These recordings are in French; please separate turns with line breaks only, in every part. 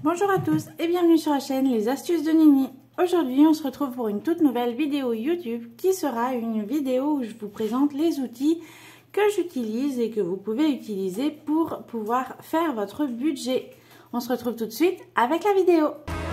Bonjour à tous et bienvenue sur la chaîne Les Astuces de Nini. Aujourd'hui on se retrouve pour une toute nouvelle vidéo YouTube qui sera une vidéo où je vous présente les outils que j'utilise et que vous pouvez utiliser pour pouvoir faire votre budget. On se retrouve tout de suite avec la vidéo.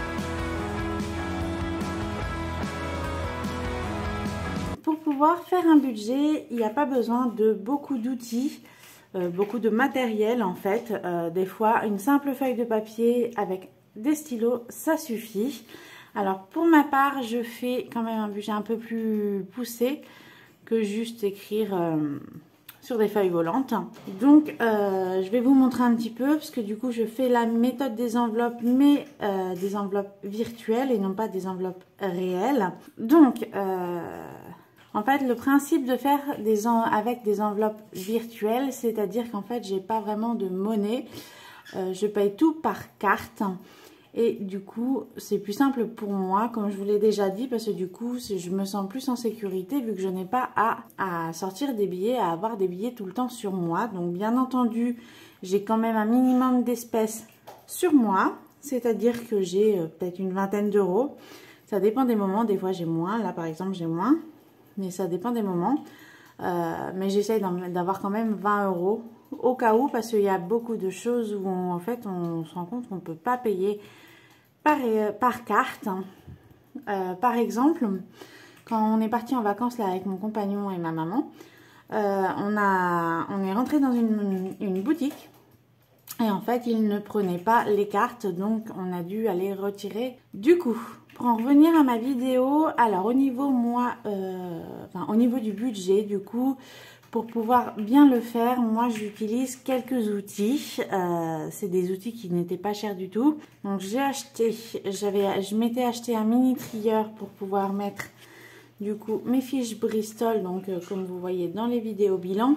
Pour pouvoir faire un budget, il n'y a pas besoin de beaucoup d'outils. Beaucoup de matériel en fait, des fois une simple feuille de papier avec des stylos ça suffit. Alors pour ma part je fais quand même un budget un peu plus poussé que juste écrire sur des feuilles volantes. Donc je vais vous montrer un petit peu parce que du coup je fais la méthode des enveloppes mais des enveloppes virtuelles et non pas des enveloppes réelles. Donc en fait, le principe de faire avec des enveloppes virtuelles, c'est-à-dire qu'en fait, j'ai pas vraiment de monnaie. Je paye tout par carte. Et du coup, c'est plus simple pour moi, comme je vous l'ai déjà dit, parce que du coup, je me sens plus en sécurité vu que je n'ai pas à sortir des billets, à avoir des billets tout le temps sur moi. Donc, bien entendu, j'ai quand même un minimum d'espèces sur moi. C'est-à-dire que j'ai peut-être une vingtaine d'euros. Ça dépend des moments. Des fois, j'ai moins. Là, par exemple, j'ai moins. Mais ça dépend des moments. Mais j'essaye d'avoir quand même 20 euros au cas où, parce qu'il y a beaucoup de choses où en fait on se rend compte qu'on ne peut pas payer par carte. Par exemple, quand on est parti en vacances là avec mon compagnon et ma maman, on est rentré dans une boutique. Et en fait, ils ne prenaient pas les cartes, donc on a dû aller retirer. Du coup, pour en revenir à ma vidéo, alors au niveau au niveau du budget, du coup, pour pouvoir bien le faire, moi j'utilise quelques outils. C'est des outils qui n'étaient pas chers du tout. Donc j'ai acheté, je m'étais acheté un mini trieur pour pouvoir mettre du coup mes fiches Bristol, donc comme vous voyez dans les vidéos bilan.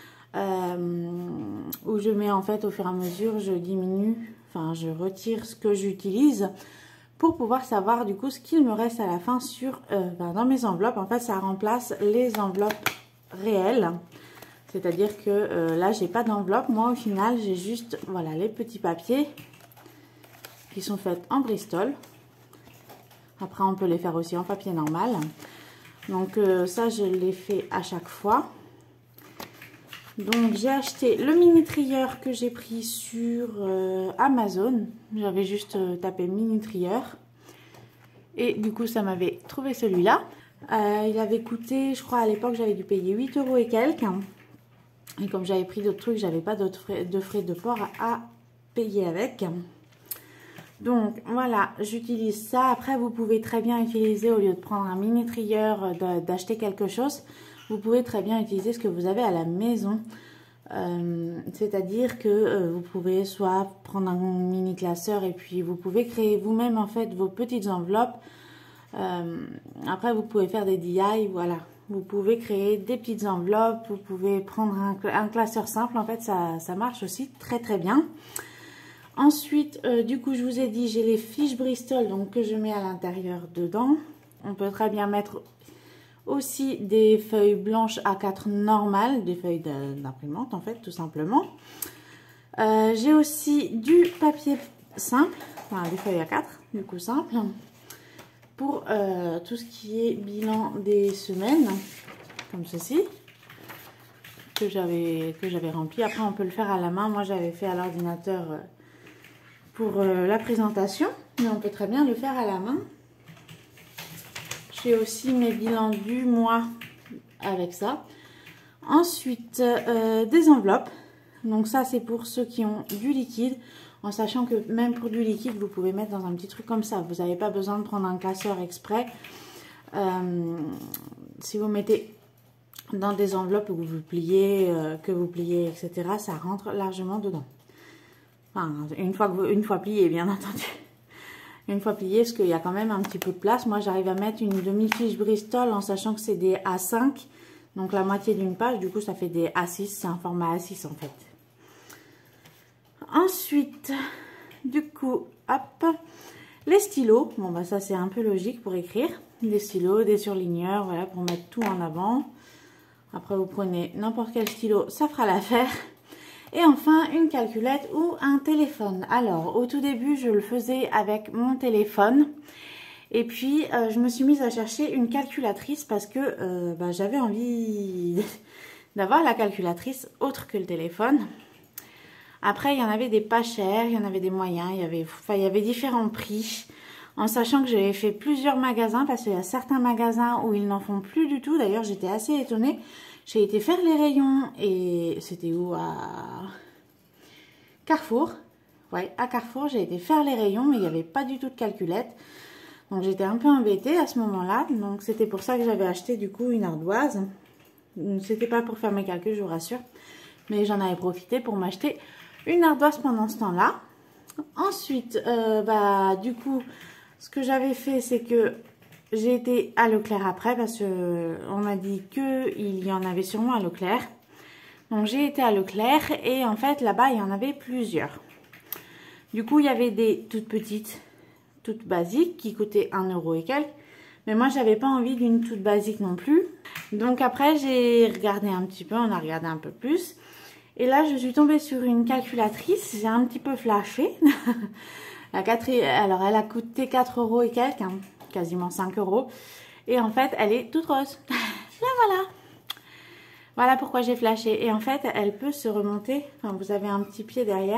Où je mets en fait au fur et à mesure, je diminue, enfin je retire ce que j'utilise pour pouvoir savoir du coup ce qu'il me reste à la fin sur dans mes enveloppes. En fait ça remplace les enveloppes réelles, c'est à dire que là j'ai pas d'enveloppe, moi au final j'ai juste voilà les petits papiers qui sont faits en Bristol. Après on peut les faire aussi en papier normal, donc ça je l'ai fait à chaque fois. Donc j'ai acheté le mini trieur que j'ai pris sur Amazon. J'avais juste tapé mini trieur. Et du coup ça m'avait trouvé celui-là. Il avait coûté, je crois à l'époque j'avais dû payer 8 euros et quelques. Et comme j'avais pris d'autres trucs, j'avais pas d'autres frais de port à payer avec. Donc voilà, j'utilise ça. Après vous pouvez très bien utiliser, au lieu de prendre un mini trieur, d'acheter quelque chose, vous pouvez très bien utiliser ce que vous avez à la maison. C'est-à-dire que vous pouvez soit prendre un mini classeur et puis vous pouvez créer vous-même en fait vos petites enveloppes. Après vous pouvez faire des DIY, voilà. Vous pouvez créer des petites enveloppes, vous pouvez prendre un classeur simple, en fait ça marche aussi très très bien. Ensuite, du coup je vous ai dit, j'ai les fiches Bristol donc que je mets à l'intérieur dedans. On peut très bien mettre aussi des feuilles blanches A4 normales, des feuilles d'imprimante en fait tout simplement. J'ai aussi du papier simple, enfin des feuilles A4 du coup simple, pour tout ce qui est bilan des semaines, comme ceci, que j'avais rempli. Après on peut le faire à la main, moi j'avais fait à l'ordinateur pour la présentation, mais on peut très bien le faire à la main. J'ai aussi mes bilans du mois avec ça. Ensuite, des enveloppes. Donc ça, c'est pour ceux qui ont du liquide. En sachant que même pour du liquide, vous pouvez mettre dans un petit truc comme ça. Vous n'avez pas besoin de prendre un classeur exprès. Si vous mettez dans des enveloppes que vous pliez, etc., ça rentre largement dedans. Enfin, une fois plié, bien entendu. Une fois plié, parce qu'il y a quand même un petit peu de place. Moi, j'arrive à mettre une demi-fiche Bristol en sachant que c'est des A5. Donc, la moitié d'une page. Du coup, ça fait des A6. C'est un format A6, en fait. Ensuite, du coup, hop, les stylos. Bon, bah ça, c'est un peu logique pour écrire. Des stylos, des surligneurs, voilà, pour mettre tout en avant. Après, vous prenez n'importe quel stylo. Ça fera l'affaire. Et enfin, une calculette ou un téléphone. Alors, au tout début, je le faisais avec mon téléphone. Et puis, je me suis mise à chercher une calculatrice parce que j'avais envie d'avoir la calculatrice autre que le téléphone. Après, il y en avait des pas chers, il y en avait des moyens, il y avait différents prix. En sachant que j'avais fait plusieurs magasins, parce qu'il y a certains magasins où ils n'en font plus du tout. D'ailleurs, j'étais assez étonnée. J'ai été faire les rayons et c'était où? À Carrefour. Ouais, à Carrefour, j'ai été faire les rayons, mais il n'y avait pas du tout de calculette. Donc, j'étais un peu embêtée à ce moment-là. Donc, c'était pour ça que j'avais acheté du coup une ardoise. C'était pas pour faire mes calculs, je vous rassure. Mais j'en avais profité pour m'acheter une ardoise pendant ce temps-là. Ensuite, du coup, ce que j'avais fait, c'est que j'ai été à Leclerc après parce qu'on m'a dit qu'il y en avait sûrement à Leclerc. Donc, j'ai été à Leclerc et en fait, là-bas, il y en avait plusieurs. Du coup, il y avait des toutes petites, toutes basiques qui coûtaient 1 € et quelques. Mais moi, j'avais pas envie d'une toute basique non plus. Donc, après, j'ai regardé un petit peu, on a regardé un peu plus. Et là, je suis tombée sur une calculatrice. J'ai un petit peu flashé. Alors, elle a coûté 4 € et quelques, hein, quasiment 5 €. Et en fait, elle est toute rose. Là, voilà. Voilà pourquoi j'ai flashé. Et en fait, elle peut se remonter. Enfin, vous avez un petit pied derrière,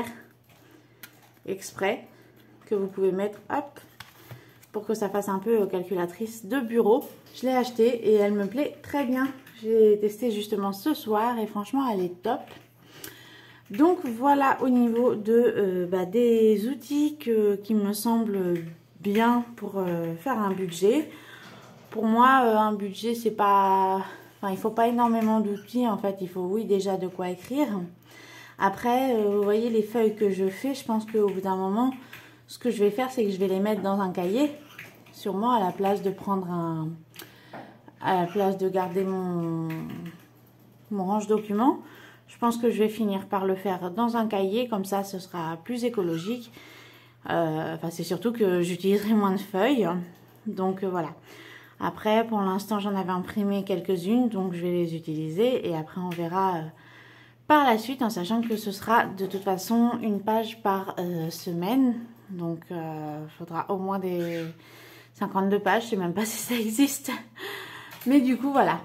exprès, que vous pouvez mettre, hop, pour que ça fasse un peu calculatrice de bureau. Je l'ai achetée et elle me plaît très bien. J'ai testé justement ce soir et franchement, elle est top. Donc voilà au niveau de des outils qui me semblent bien pour faire un budget. Pour moi, un budget, c'est pas... Enfin, il faut pas énormément d'outils en fait. Il faut, oui, déjà de quoi écrire. Après, vous voyez les feuilles que je fais, je pense qu'au bout d'un moment, ce que je vais faire, c'est que je vais les mettre dans un cahier. Sûrement à la place de prendre un... À la place de garder mon range documents. Je pense que je vais finir par le faire dans un cahier, comme ça ce sera plus écologique. C'est surtout que j'utiliserai moins de feuilles. Donc voilà. Après, pour l'instant, j'en avais imprimé quelques-unes, donc je vais les utiliser. Et après, on verra par la suite, en sachant que ce sera de toute façon une page par semaine. Donc, il faudra au moins des 52 pages. Je ne sais même pas si ça existe. Mais du coup, voilà.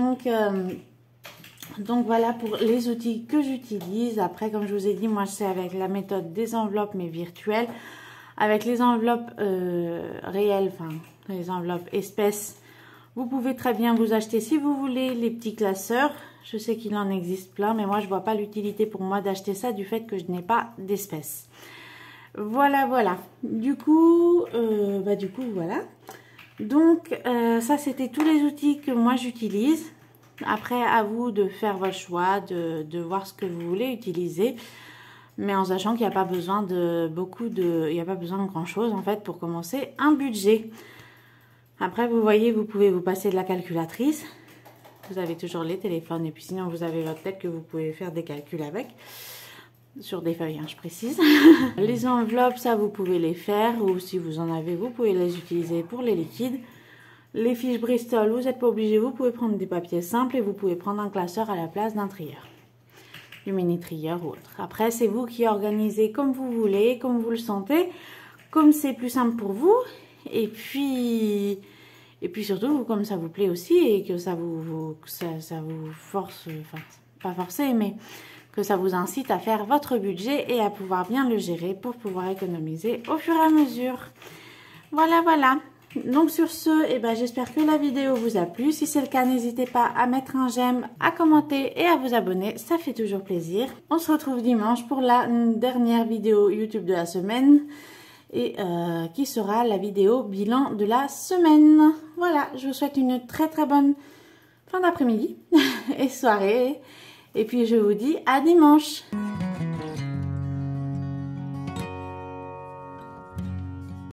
Donc voilà pour les outils que j'utilise. Après, comme je vous ai dit, moi c'est avec la méthode des enveloppes mais virtuelles. Avec les enveloppes réelles, enfin les enveloppes espèces, vous pouvez très bien vous acheter si vous voulez les petits classeurs. Je sais qu'il en existe plein, mais moi je vois pas l'utilité pour moi d'acheter ça du fait que je n'ai pas d'espèces. Voilà, voilà. Du coup, voilà. Donc ça c'était tous les outils que moi j'utilise. Après, à vous de faire votre choix, de voir ce que vous voulez utiliser. Mais en sachant qu'il n'y a pas besoin de il n'y a pas besoin de grand chose en fait pour commencer un budget. Après, vous voyez, vous pouvez vous passer de la calculatrice. Vous avez toujours les téléphones et puis sinon vous avez votre tête que vous pouvez faire des calculs avec. Sur des feuilles, hein, je précise. Les enveloppes, ça vous pouvez les faire ou si vous en avez, vous pouvez les utiliser pour les liquides. Les fiches Bristol, vous n'êtes pas obligé, vous pouvez prendre des papiers simples et vous pouvez prendre un classeur à la place d'un trieur. Du mini trieur ou autre. Après, c'est vous qui organisez comme vous voulez, comme vous le sentez, comme c'est plus simple pour vous. Et puis surtout, comme ça vous plaît aussi et que ça vous force, enfin, pas forcer, mais que ça vous incite à faire votre budget et à pouvoir bien le gérer pour pouvoir économiser au fur et à mesure. Voilà, voilà. Donc sur ce, j'espère que la vidéo vous a plu. Si c'est le cas, n'hésitez pas à mettre un j'aime, à commenter et à vous abonner. Ça fait toujours plaisir. On se retrouve dimanche pour la dernière vidéo YouTube de la semaine. Et qui sera la vidéo bilan de la semaine. Voilà, je vous souhaite une très très bonne fin d'après-midi et soirée. Et puis je vous dis à dimanche.